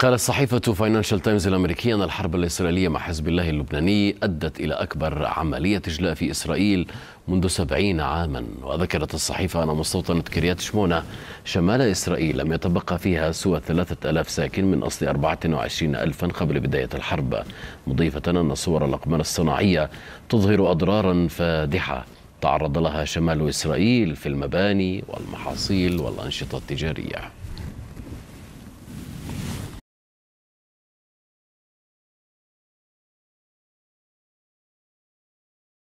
قالت صحيفة فاينانشال تايمز الأمريكية أن الحرب الإسرائيلية مع حزب الله اللبناني أدت إلى أكبر عملية إجلاء في إسرائيل منذ 70 عاما. وذكرت الصحيفة أن مستوطنة كريات شمونة شمال إسرائيل لم يتبقى فيها سوى 3000 ساكن من أصل 24,000 قبل بداية الحرب، مضيفة أن صور الأقمار الصناعية تظهر أضرارا فادحة تعرض لها شمال إسرائيل في المباني والمحاصيل والأنشطة التجارية.